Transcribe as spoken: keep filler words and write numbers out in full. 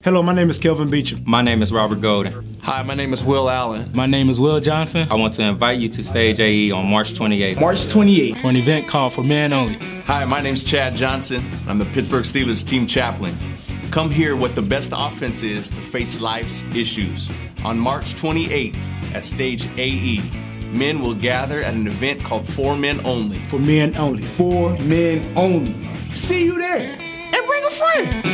Hello, my name is Kelvin Beecham. My name is Robert Golden. Hi, my name is Will Allen. My name is Will Johnson. I want to invite you to Stage A E on March twenty-eighth. March twenty-eighth. For an event called For Men Only. Hi, my name's Chad Johnson. I'm the Pittsburgh Steelers team chaplain. Come hear what the best offense is to face life's issues. On March twenty-eighth at Stage A E, men will gather at an event called For Men Only. For Men Only. For Men Only. See you there. And bring a friend.